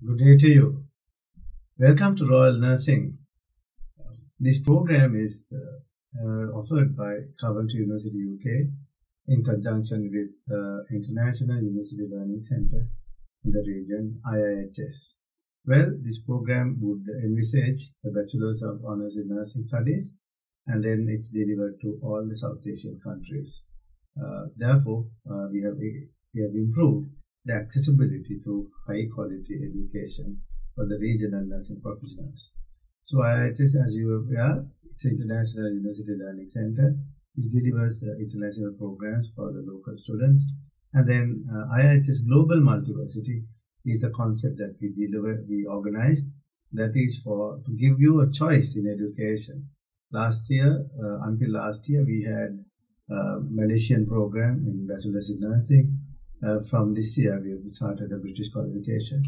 Good day to you. Welcome to Royal Nursing. This program is offered by Coventry University UK in conjunction with International University Learning Centre in the region IIHS. Well, this program would envisage the Bachelors of Honours in Nursing Studies, and then it's delivered to all the South Asian countries. Therefore, we have improved the accessibility to high quality education for the regional nursing professionals. So IIHS, as you are aware, it's an International University Learning Centre which delivers international programs for the local students. And then IIHS Global Multiversity is the concept that we organized, that is to give you a choice in education. Until last year, we had a Malaysian program in Bachelor's in Nursing. From this year, we have started a British qualification.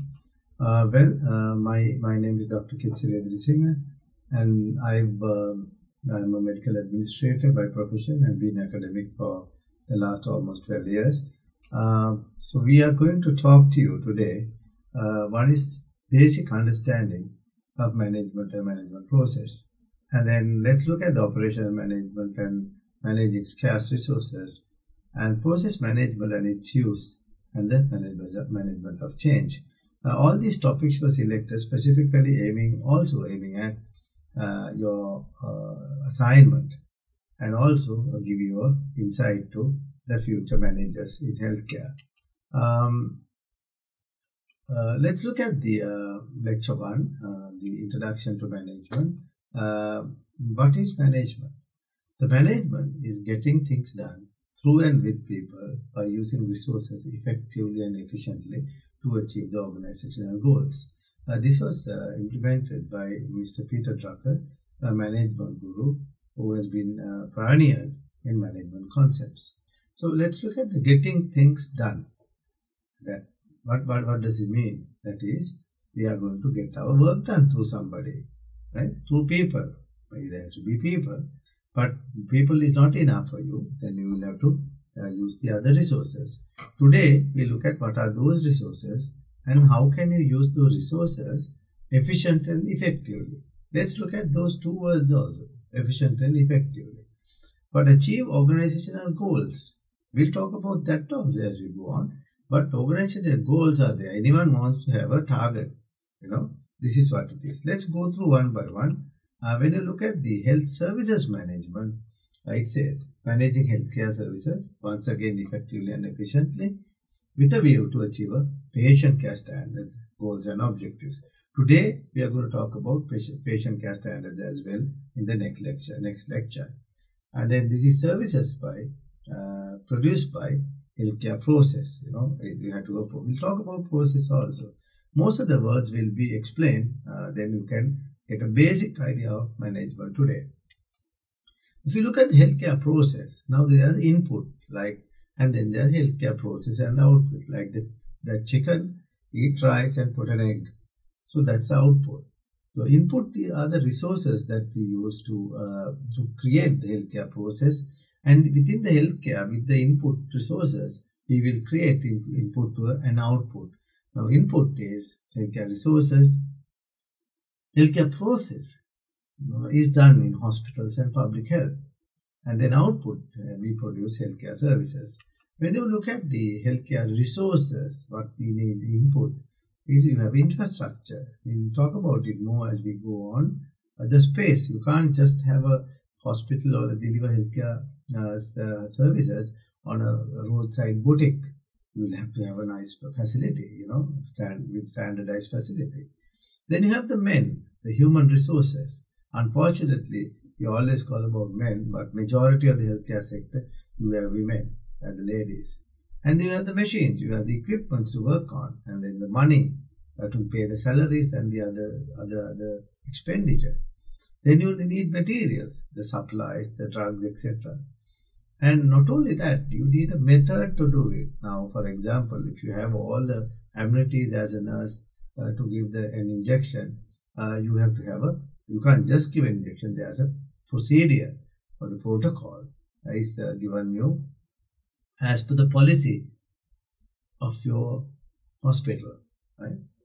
My name is Dr. Kitsile Edrisinghe, and I'm a medical administrator by profession and been academic for the last almost 12 years. So we are going to talk to you today. One is basic understanding of management and management process. And then let's look at the operational management and managing scarce resources, and process management and its use, and the management of change. All these topics were selected specifically aiming at your assignment, and also give you an insight to the future managers in healthcare. Let's look at the lecture 1, the introduction to management. What is management? The management is getting things done through and with people by using resources effectively and efficiently to achieve the organizational goals. This was implemented by Mr. Peter Drucker, a management guru who has been pioneered in management concepts. So let's look at the getting things done. What does it mean? That is, we are going to get our work done through somebody, right? Through people. There has to be people. But people is not enough for you, then you will have to use the other resources. Today, we look at what are those resources and how can you use those resources efficiently and effectively. Let's look at those two words also, efficient and effectively. But achieve organizational goals. We'll talk about that also as we go on. But organizational goals are there. Anyone wants to have a target. This is what it is. Let's go through one by one. When you look at the health services management, it says managing healthcare services, once again effectively and efficiently, with a view to achieve a patient care standards, goals and objectives. Today, we are going to talk about patient care standards as well in the next lecture. And then this is services produced by healthcare process. We'll talk about process also. Most of the words will be explained, then you can get a basic idea of management today. If you look at the healthcare process, now there's input, and then there's healthcare process and output, like the chicken eat rice and put an egg. So that's the output. So input are the resources that we use to create the healthcare process, and within the healthcare, with the input resources, we will create input to an output. Now input is healthcare resources. Healthcare process is done in hospitals and public health. And then output, we produce healthcare services. When you look at the healthcare resources, what we need input is you have infrastructure. We'll talk about it more as we go on. The space, you can't just have a hospital or deliver healthcare services on a roadside boutique. You will have to have a nice facility, with standardized facility. Then you have the men, the human resources. Unfortunately, we always call about men, but majority of the healthcare sector, you have women and the ladies. And then you have the machines, you have the equipment to work on, and then the money to pay the salaries and the other expenditure. Then you need materials, the supplies, the drugs, etc. And not only that, you need a method to do it. Now, for example, if you have all the amenities as a nurse, to give an injection, you have to have you can't just give an injection. There's a procedure or the protocol is given you as per the policy of your hospital, right?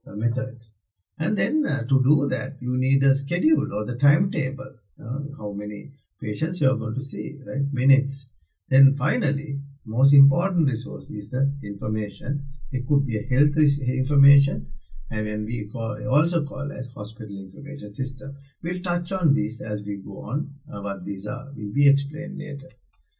methods. And then to do that, you need a schedule or the timetable, how many patients you are going to see, right? Minutes. Then finally, most important resource is the information. It could be a health information, and when we also call as hospital information system. We'll touch on this as we go on. What these are will be explained later.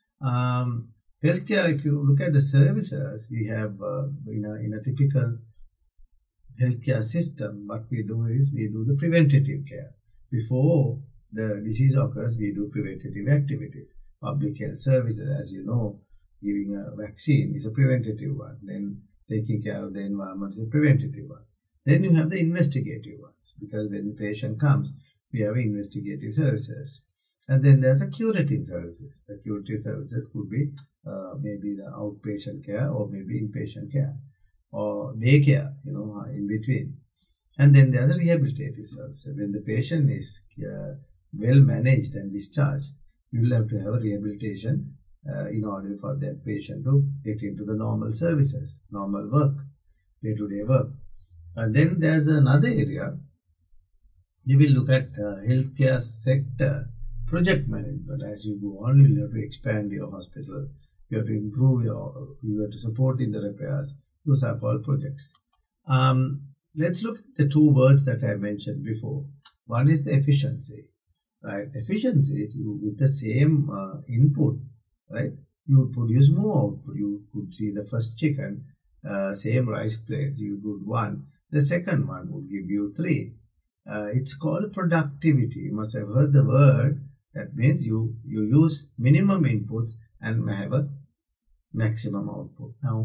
Healthcare, if you look at the services, we have in a typical healthcare system, what we do is we do the preventative care. Before the disease occurs, we do preventative activities. Public health services, as you know, giving a vaccine is a preventative one. Then taking care of the environment is a preventative one. Then you have the investigative ones, because when the patient comes, we have investigative services. And then there's a curative services. The curative services could be maybe the outpatient care or maybe inpatient care or daycare, in between. And then there's a rehabilitative services. When the patient is well managed and discharged, you will have to have a rehabilitation in order for that patient to get into the normal services, normal work, day-to-day work. And then there's another area. You will look at healthcare sector project management. As you go on, you will have to expand your hospital. You have to improve you have to support in the repairs. Those are called projects. Let's look at the two words that I mentioned before. One is the efficiency, right? Efficiency is you with the same input, right? You produce more output. You could see the first chicken, same rice plate, you could 1. The second one would give you 3. It's called productivity. You must have heard the word. That means you use minimum inputs and have a maximum output. Now,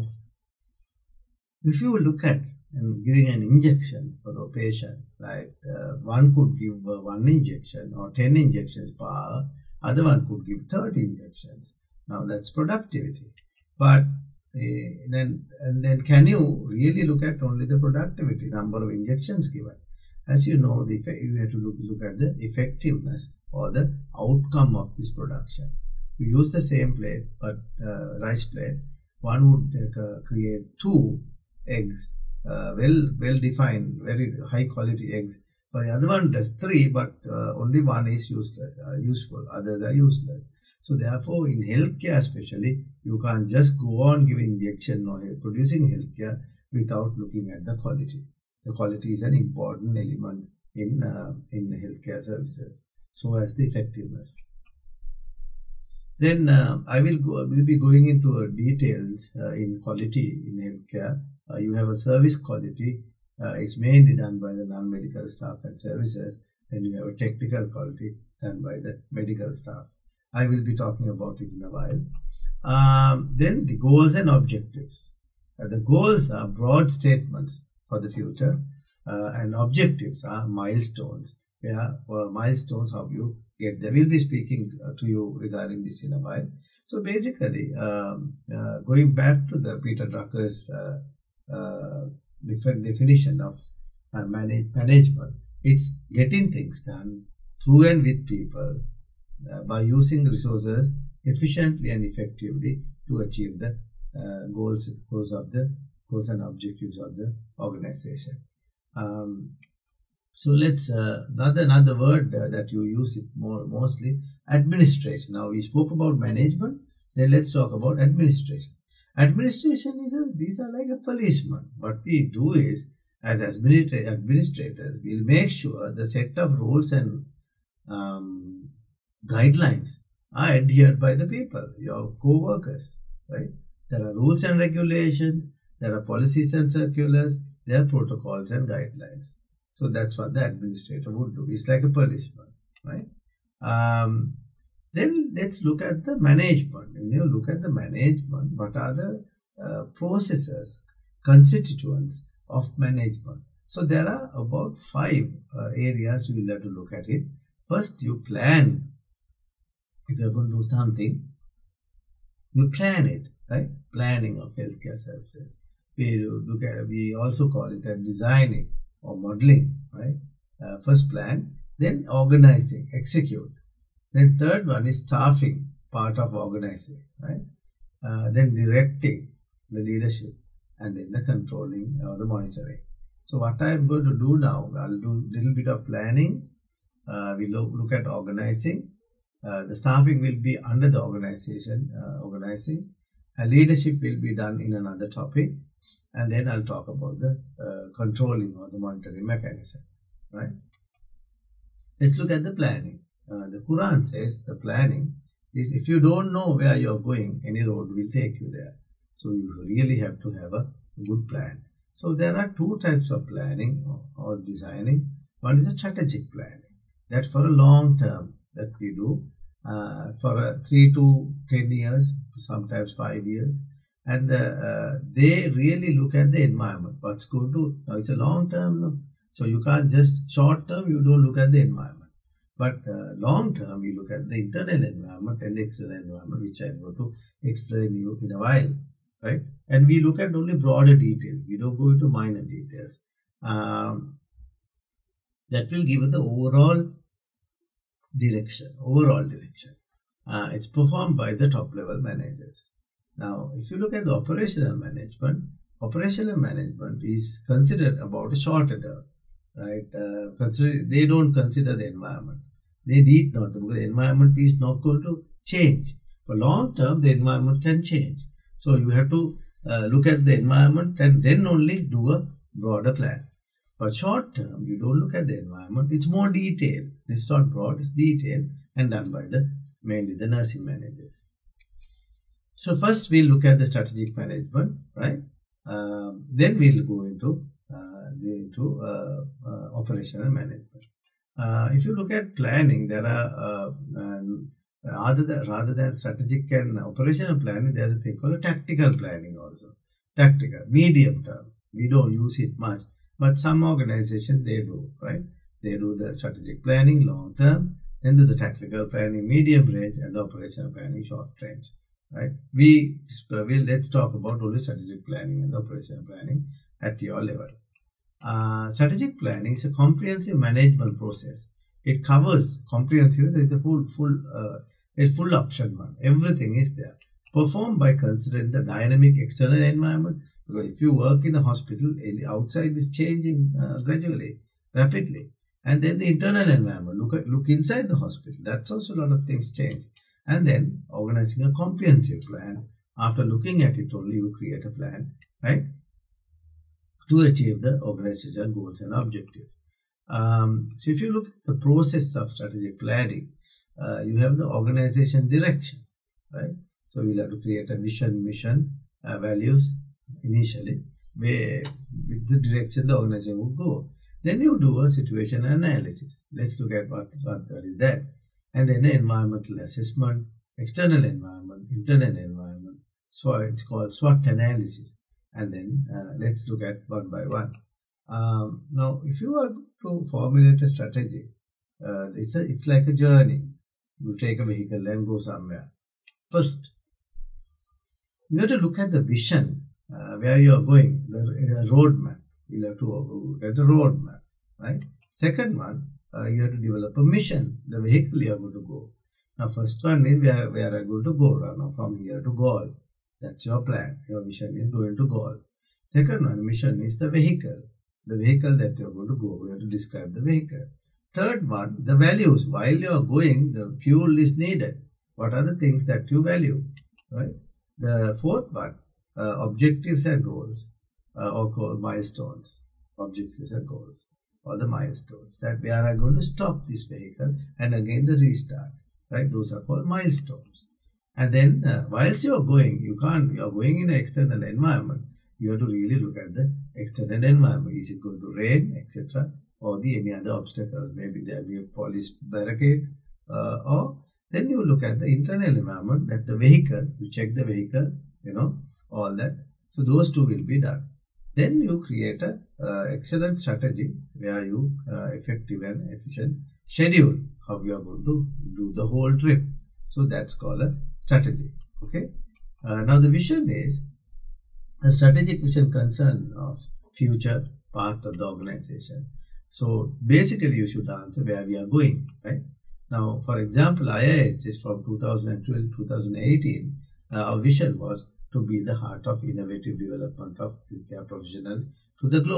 if you look at giving an injection for the patient, right? One could give 1 injection or 10 injections per hour. Other one could give 30 injections. Now that's productivity. But then can you really look at only the productivity, number of injections given? As you know, you have to look at the effectiveness or the outcome of this production. You use the same plate, but rice plate. One would create 2 eggs, well-defined, very high-quality eggs. But the other one does 3, but only 1 is useful. Others are useless. So therefore, in healthcare especially, you can't just go on giving injection or producing healthcare without looking at the quality. The quality is an important element in healthcare services. So as the effectiveness. Then we'll be going into a detail in quality in healthcare. You have a service quality. It's mainly done by the non-medical staff and services. Then you have a technical quality done by the medical staff. I will be talking about it in a while. Then the goals and objectives. The goals are broad statements for the future, and objectives are milestones. Milestones, how you get there. We'll be speaking to you regarding this in a while. So basically, going back to the Peter Drucker's definition of management, it's getting things done through and with people by using resources efficiently and effectively to achieve the goals and objectives of the organization. So let's another word that you use it mostly, administration. Now we spoke about management. Then let's talk about administration. Administration these are like a policeman. What we do is, as administrators, we'll make sure the set of rules and guidelines are adhered by the people, your co-workers, right? There are rules and regulations, there are policies and circulars, there are protocols and guidelines. So that's what the administrator would do. It's like a policeman, right? Then let's look at the management. When you look at the management, what are the processes, constituents of management? So there are about 5 areas you will have to look at it. First, you plan. If you're going to do something, you plan it, right? Planning of healthcare services. We also call it a designing or modeling, right? First plan, then organizing, execute. Then third one is staffing, part of organizing, right? Then directing, the leadership, and then the controlling or the monitoring. So what I am going to do now, I'll do a little bit of planning. We'll look at organizing. The staffing will be under the organization, organizing. Leadership will be done in another topic. And then I'll talk about the controlling or the monitoring mechanism, right? Let's look at the planning. The Quran says the planning is, if you don't know where you're going, any road will take you there. So you really have to have a good plan. So there are two types of planning or designing. One is a strategic planning. That's for a long term that we do for 3 to 10 years, sometimes 5 years. And they really look at the environment. What's going to, now it's a long term, no? So you can't just, short term, you don't look at the environment. But long term, you look at the internal environment and external environment, which I'm going to explain you in a while, right? And we look at only broader details. We don't go into minor details. That will give us the overall direction. It's performed by the top level managers. Now, if you look at the operational management is considered about a shorter term, right? They don't consider the environment. They need not, because the environment is not going to change. For long term, the environment can change. So you have to look at the environment and then only do a broader plan. For short term, you don't look at the environment. It's more detailed. It's not broad, it's detailed and done by mainly the nursing managers. So first we'll look at the strategic management, right? Then we'll go into operational management. If you look at planning, there are rather than strategic and operational planning, there's a thing called a tactical planning also. Tactical, medium term. We don't use it much, but some organizations they do, right? They do the strategic planning long term, then do the tactical planning medium range, and the operational planning short range, right? Let's talk about only strategic planning and the operational planning at your level. Strategic planning is a comprehensive management process. It covers comprehensive. There is a full option one. Everything is there. Performed by considering the dynamic external environment. Because if you work in a hospital, outside is changing gradually, rapidly, and then the internal environment. Look inside the hospital. That's also a lot of things change. And then organizing a comprehensive plan. After looking at it only, you create a plan, right, to achieve the organizational goals and objectives. So if you look at the process of strategic planning, you have the organization direction, right? So we'll have to create a vision, mission, values initially, where with the direction the organization will go. Then you do a situation analysis. Let's look at what is that. And then the environmental assessment, external environment, internal environment. So it's called SWOT analysis. And then let's look at one by one. Now, if you are to formulate a strategy, it's like a journey. You take a vehicle and go somewhere. First, you have to look at the vision, where you are going, the roadmap. You have to look at the roadmap, right? Second one, you have to develop a mission, the vehicle you are going to go. Now, first one is where are you going to go? Now, from here to goal. That's your plan. Your vision is going to goal. Second one, mission is the vehicle. The vehicle that you're going to go. We have to describe the vehicle. Third one, the values. While you're going, the fuel is needed. What are the things that you value? Right? The fourth one, objectives and goals, or called milestones. Objectives and goals, or the milestones. That we are going to stop this vehicle and again the restart. Right? Those are called milestones. And then, whilst you are going, you are going in an external environment. You have to really look at the external environment. Is it going to rain, etc., or any other obstacles? Maybe there will be a police barricade, or then you look at the internal environment, that the vehicle, you check the vehicle, all that. So those two will be done. Then you create a excellent strategy where you effective and efficient schedule how you are going to do the whole trip. So that's called a strategy. Okay. Now the vision is a strategic vision concern of future path of the organization. So basically you should answer where we are going, right? Now, for example, IIH is from 2012-2018. Our vision was to be the heart of innovative development of healthcare professionals to the globe.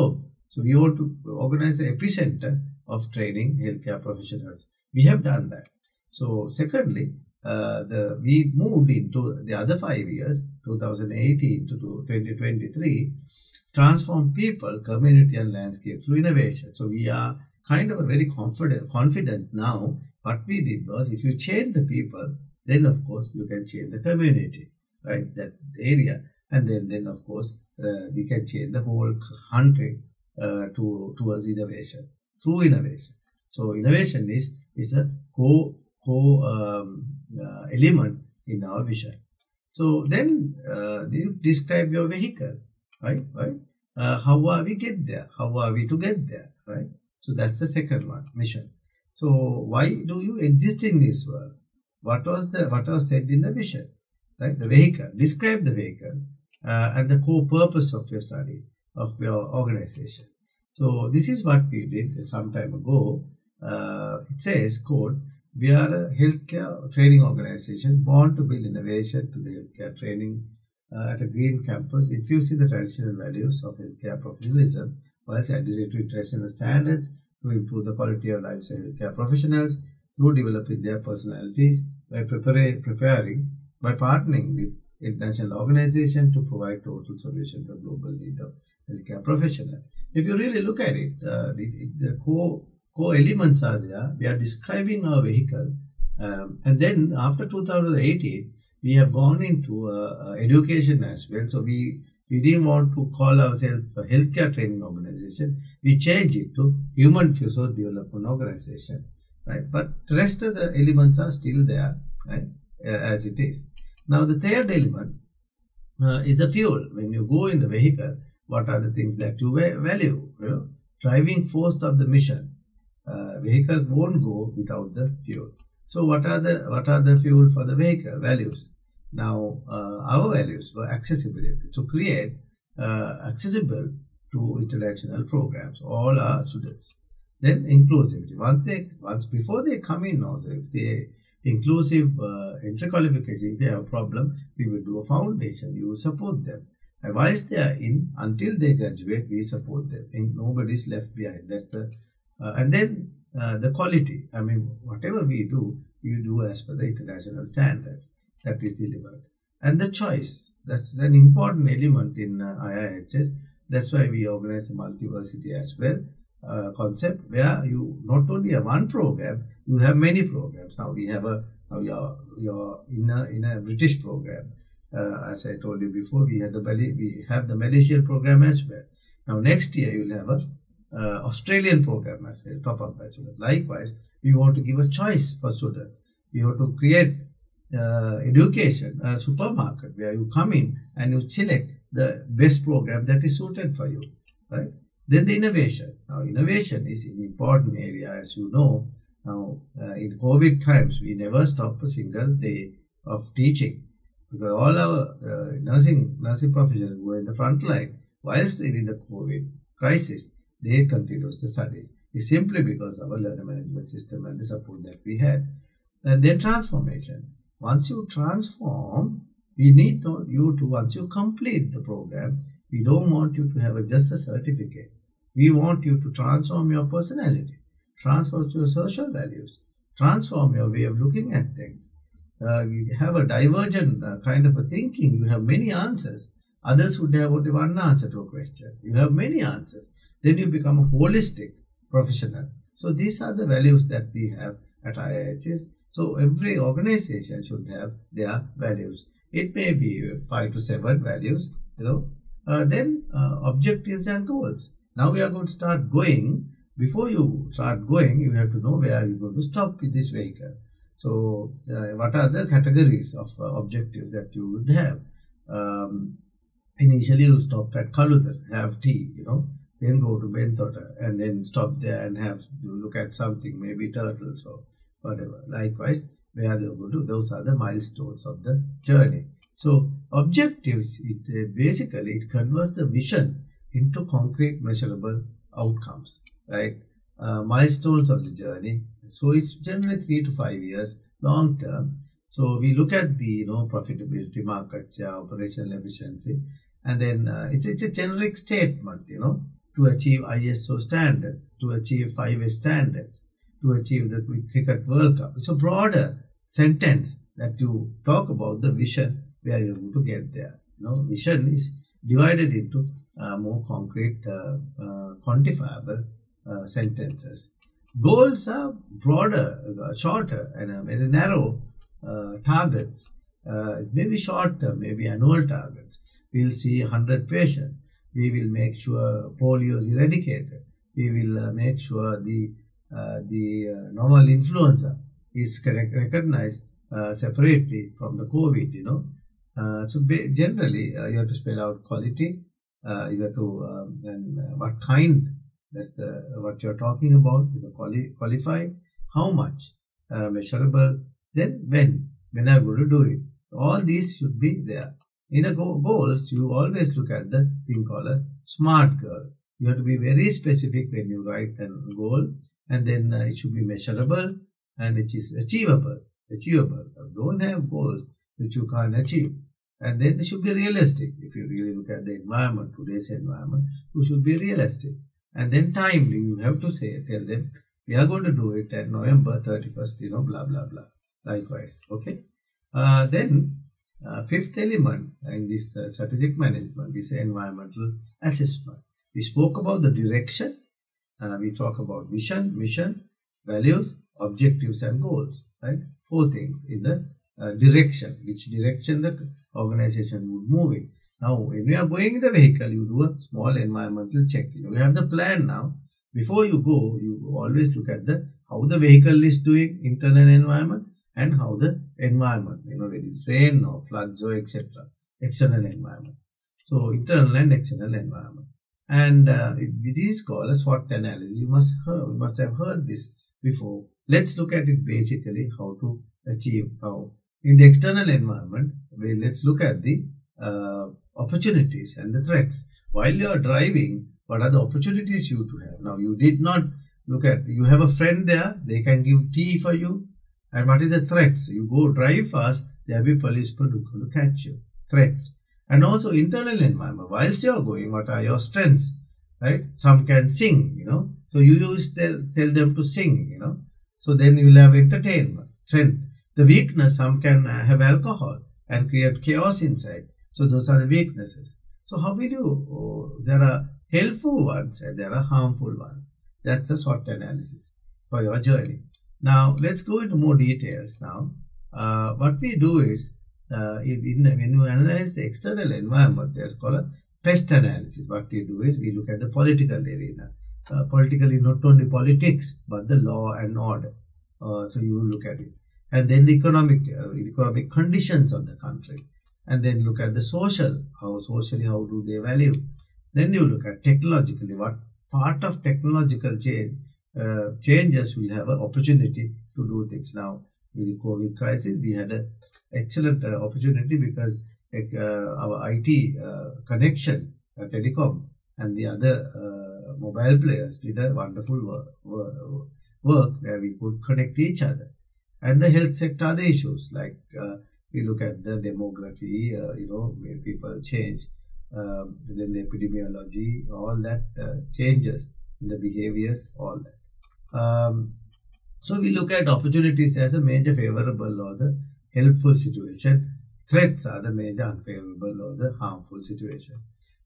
So we want to organize the epicenter of training healthcare professionals. We have done that. So secondly, we moved into the other 5 years, 2018 to 2023, transform people, community and landscape through innovation. So we are kind of a very confident now. What we did was, if you change the people, then of course you can change the community, right? That area. And then of course, we can change the whole country towards innovation, through innovation. So innovation is a element in our vision. So then you describe your vehicle, right? How are we get there? How are we to get there, right? So that's the second one, mission. So why do you exist in this world? What was said in the vision, right? The vehicle. Describe the vehicle and the core purpose of your study, of your organization. So this is what we did some time ago. It says, quote, "We are a healthcare training organization born to build innovation to the healthcare training at a green campus, infusing the traditional values of healthcare professionalism whilst adhering to international standards to improve the quality of life of healthcare professionals through developing their personalities by partnering with international organizations to provide total solution to the global need of healthcare professionals." If you really look at it, the core elements are there. We are describing our vehicle, and then after 2018, we have gone into education as well. So we didn't want to call ourselves a healthcare training organization. We changed it to human resource development organization, right? But the rest of the elements are still there, right? As it is. Now the third element is the fuel. When you go in the vehicle, what are the things that you value? Driving force of the mission. Vehicle won't go without the fuel. So what are the fuel for the vehicle? Values. Now our values were accessibility, to create accessible to international programs, all our students. Then inclusivity. Once before they come in also, if they inclusive interqualification, if they have a problem, we will do a foundation, we will support them. And whilst they are in, until they graduate, we support them. And nobody's left behind. That's the and then the quality. I mean, whatever we do as per the international standards that is delivered. And the choice. That's an important element in IIHS. That's why we organize a multiversity as well concept, where you not only have one program, you have many programs. Now we have you're in a British program. As I told you before, we have the Malaysian program as well. Now next year you will have a Australian program as well, top-up bachelor. Likewise, we want to give a choice for students. We want to create education, a supermarket where you come in and you select the best program that is suited for you, right? Then the innovation. Now innovation is an important area, as you know. Now in COVID times, we never stopped a single day of teaching, because all our nursing professionals who are in the front line, whilst in the COVID crisis, they continued the studies. It's simply because of our learner management system and the support that we had. And then transformation. Once you transform, we need you to, once you complete the program, we don't want you to have just a certificate. We want you to transform your personality, transform your social values, transform your way of looking at things. You have a divergent kind of a thinking. You have many answers. Others would have only one answer to a question. You have many answers. Then you become a holistic professional. So these are the values that we have at IIHS. So every organization should have their values. It may be 5 to 7 values, then objectives and goals. Now we are going to start going. Before you start going, you have to know where you're going to stop with this vehicle. So what are the categories of objectives that you would have? Initially you stop at Kaludar, have tea, then go to Bentota and then stop there and look at something, maybe turtles or whatever. Likewise, where they go to, those are the milestones of the journey. So objectives, basically it converts the vision into concrete measurable outcomes, right? Milestones of the journey. So it's generally 3 to 5 years, long term. So we look at the profitability, market share, operational efficiency, and then it's a generic statement, to achieve ISO standards, to achieve 5S standards, to achieve the Cricket World Cup. It's a broader sentence that you talk about the vision where you're going to get there. Vision is divided into more concrete, quantifiable sentences. Goals are broader, shorter, and very narrow targets. Maybe short term, maybe annual targets. We'll see 100 patients. We will make sure polio is eradicated. We will make sure the normal influenza is recognized separately from the COVID. So generally, you have to spell out quality. You have to and what kind. That's what you're talking about. The qualify. How much measurable. Then when I'm going to do it. All these should be there. In a goals, you always look at the thing called a SMART goal. You have to be very specific when you write a goal, and then it should be measurable and it is achievable. Don't have goals which you can't achieve. And then it should be realistic. If you really look at the environment, today's environment, you should be realistic. And then timely, you have to tell them, we are going to do it at November 31st, blah, blah, blah. Likewise, okay. Then, fifth element in this strategic management is environmental assessment. We spoke about the direction. We talk about vision, mission, values, objectives, and goals. Right? 4 things in the direction. Which direction the organization would move in. Now, when you are going in the vehicle, you do a small environmental check. You have the plan now. Before you go, you always look at how the vehicle is doing, internal environment, and how the environment, whether it's rain or floods or etc. External environment. So, internal and external environment. And this is called a SWOT analysis. You must have heard this before. Let's look at it basically, how to achieve how. In the external environment, let's look at the opportunities and the threats. While you are driving, what are the opportunities you to have? Now, you did not look at, you have a friend there, they can give tea for you. And what is the threats? You go drive fast, there will be policemen who are going to catch you. Threats. And also internal environment. Whilst you are going, what are your strengths? Right? Some can sing, So you tell them to sing, So then you will have entertainment, strength. The weakness, some can have alcohol and create chaos inside. So those are the weaknesses. So how we do? There are helpful ones and there are harmful ones. That's a SWOT analysis for your journey. Now, let's go into more details now. What we do is, when you analyze the external environment, there's called a pest analysis. What we do is, we look at the political arena. Politically, not only politics, but the law and order. So you look at it. And then the economic conditions of the country. And then look at the social, how do they value. Then you look at technologically, what part of technological changes will have an opportunity to do things. Now, with the COVID crisis, we had an excellent opportunity because our IT connection, telecom, and the other mobile players did a wonderful work where we could connect each other. And the health sector, other issues like we look at the demography, where people change, then the epidemiology, all that changes in the behaviors, all that. So we look at opportunities as a major favorable or a helpful situation. Threats are the major unfavorable or the harmful situation.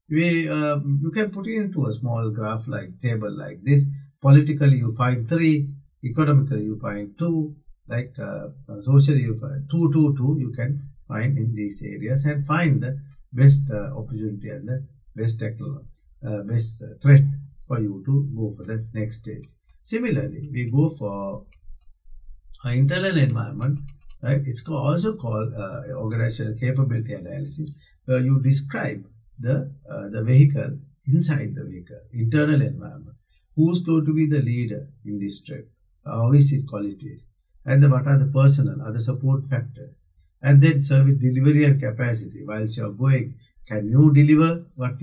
You can put it into a small graph like table like this. Politically, you find 3. Economically, you find 2. Like socially, you find 2, 2, 2. You can find in these areas and find the best opportunity and the best technology, best threat for you to go for the next stage. Similarly, we go for internal environment, right? It's also called organizational capability analysis, where you describe the vehicle, inside the vehicle, internal environment. Who's going to be the leader in this trip? How is its quality? And then what are the personal, other support factors? And then service delivery and capacity. Whilst you are going, can you deliver what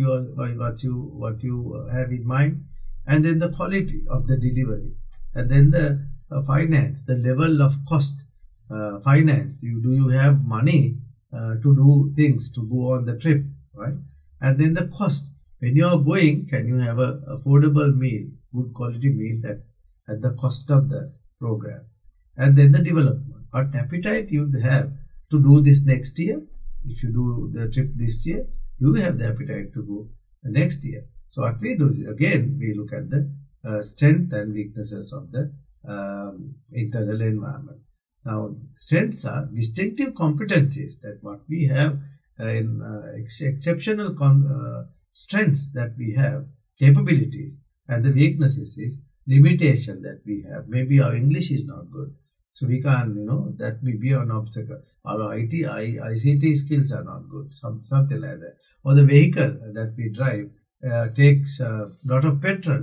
you have in mind? And then the quality of the delivery. And then the finance, the level of cost. Finance, do you have money to do things, to go on the trip, right? And then the cost. When you are going, can you have a affordable meal, good quality meal that at the cost of the program? And then the development. What appetite you have to do this next year? If you do the trip this year, you have the appetite to go the next year. So what we do is, again, we look at the strength and weaknesses of the internal environment. Now, strengths are distinctive competencies that what we have in exceptional strengths that we have, capabilities, and the weaknesses is limitation that we have. Maybe our English is not good, so we can't, that may be an obstacle. Our ICT skills are not good, something like that. Or the vehicle that we drive takes a lot of petrol,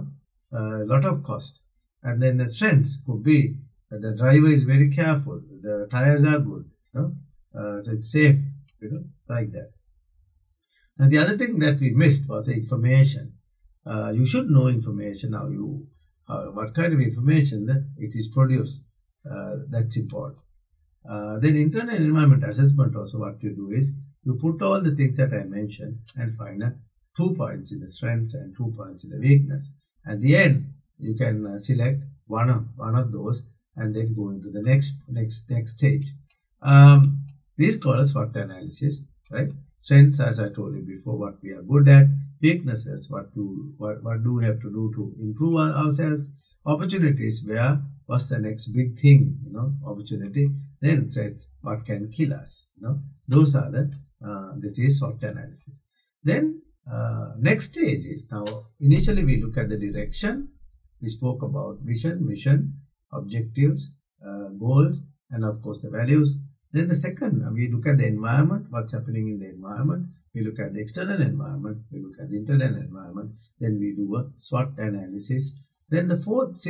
a lot of cost. And then the strengths could be that the driver is very careful, the tires are good, so it's safe, like that. And the other thing that we missed was the information. You should know information. Now, what kind of information that it is produced, that's important. Then internal environment assessment also, what you do is you put all the things that I mentioned and find 2 points in the strengths and 2 points in the weakness. At the end, you can select one of those and then go into the next stage. This is called a SWOT analysis, right? Strengths, as I told you before, what we are good at. Weaknesses, what do we have to do to improve ourselves. Opportunities, what's the next big thing, opportunity. Then threats, what can kill us, Those are this is SWOT analysis. Then next stage is, now initially we look at the direction. We spoke about vision, mission, objectives, goals, and of course the values. Then the second, we look at the environment, what's happening in the environment. We look at the external environment, we look at the internal environment. Then we do a SWOT analysis. Then the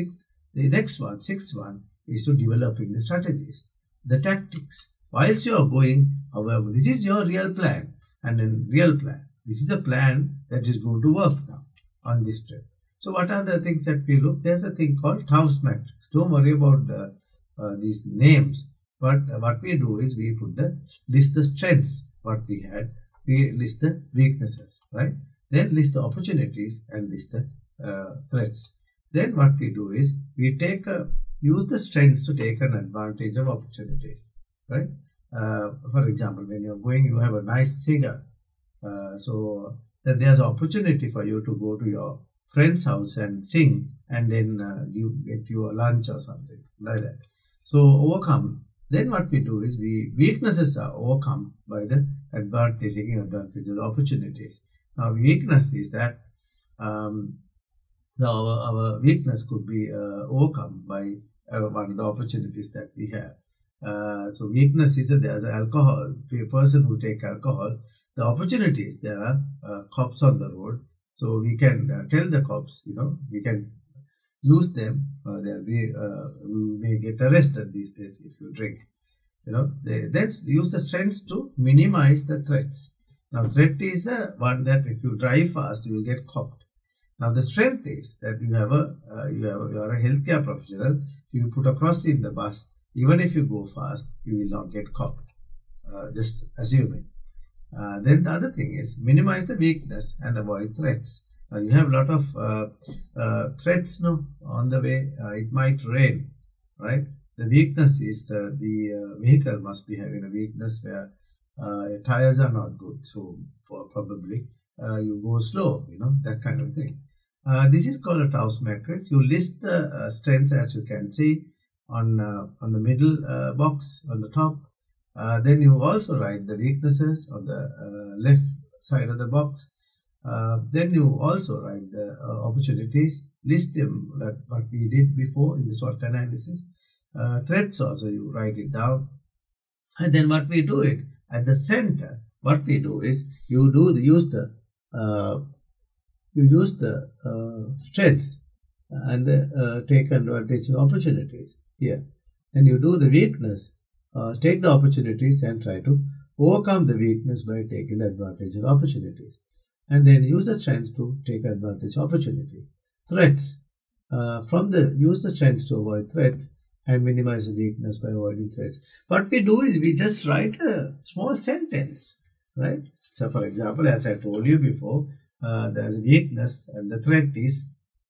sixth one is to developing the strategies, the tactics. Whilst you are going, however, this is your real plan, and in real plan, this is the plan that is going to work now on this trip. So what are the things that we look? There's a thing called Tow's matrix. Don't worry about these names. But what we do is we list the strengths what we had. We list the weaknesses, right? Then list the opportunities and list the threats. Then what we do is we use the strengths to take an advantage of opportunities, right? For example, when you're going, you have a nice singer. So then there's an opportunity for you to go to your friend's house and sing, and then you get you a lunch or something like that. So overcome. Then what we do is weaknesses are overcome by the taking advantage of the opportunities. Now weakness is that our weakness could be overcome by one of the opportunities that we have. So weakness is that there's alcohol. A person who take alcohol, the opportunities, there are cops on the road. So we can tell the cops, we can use them. We may get arrested these days if you drink. Let's use the strengths to minimize the threats. Now, threat is one that if you drive fast, you will get copped. Now, the strength is that you are a healthcare professional. So you put a cross in the bus. Even if you go fast, you will not get copped. Just assuming. Then the other thing is minimize the weakness and avoid threats. Now you have a lot of threats on the way. It might rain, right? The weakness is the vehicle must be having a weakness where tires are not good. So probably you go slow, that kind of thing. This is called a Tow's matrix. You list the strengths as you can see on the middle box on the top. Then you also write the weaknesses on the left side of the box. Then you also write the opportunities, list them, what we did before in the SWOT analysis. Threats also you write it down. And then what we do it at the center, what we do is you use the strengths and take advantage of opportunities here. Then you do the weakness. Take the opportunities and try to overcome the weakness by taking the advantage of opportunities. And then use the strengths to take advantage of opportunity. Threats. Use the strengths to avoid threats and minimize the weakness by avoiding threats. What we do is we just write a small sentence, right? So for example, as I told you before, there's a weakness, and the threat is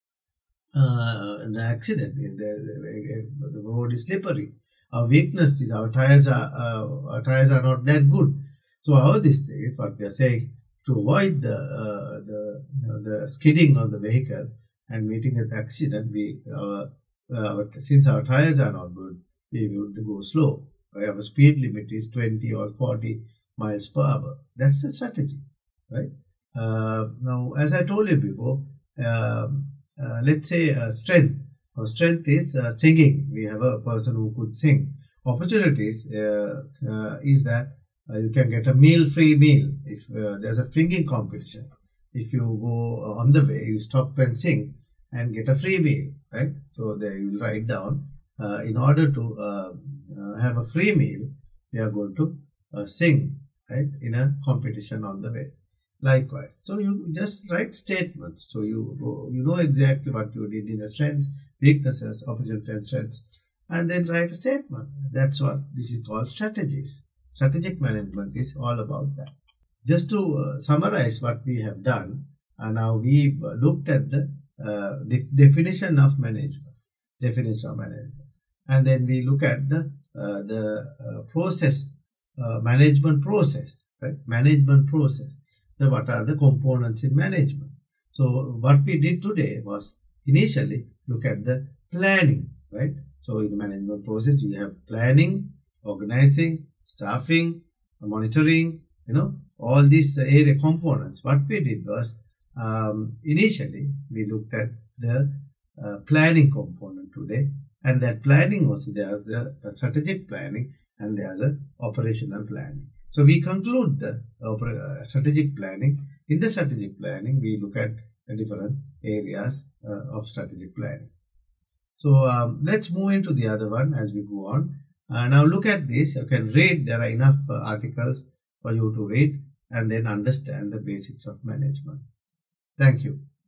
an accident. The road is slippery. Our weakness is our tires are not that good. So all these things, what we are saying, to avoid the skidding of the vehicle and meeting an accident, since our tires are not good, we would go slow. Our speed limit is 20 or 40 miles per hour. That's the strategy, right? Now, as I told you before, let's say strength. Our strength is singing. We have a person who could sing. Opportunities is that you can get a free meal if there's a singing competition. If you go on the way, you stop and sing and get a free meal, right? So there you will write down, in order to have a free meal, we are going to sing, right, in a competition on the way. Likewise, so you just write statements. So you know exactly what you did in the strengths, weaknesses, opportunities, and strengths, and then write a statement. That's what this is called strategies. Strategic management is all about that. Just to summarize what we have done, and now we looked at the definition of management, and then we look at the process, management process, right? Management process. What are the components in management? So what we did today was initially look at the planning, right? So in the management process, you have planning, organizing, staffing, monitoring, all these area components. What we did was, initially we looked at the planning component today, and that planning also, there's a strategic planning and there's a operational planning. So we conclude the strategic planning. In the strategic planning, we look at the different areas of strategic planning. So let's move into the other one as we go on. Now look at this. You can read. There are enough articles for you to read and then understand the basics of management. Thank you.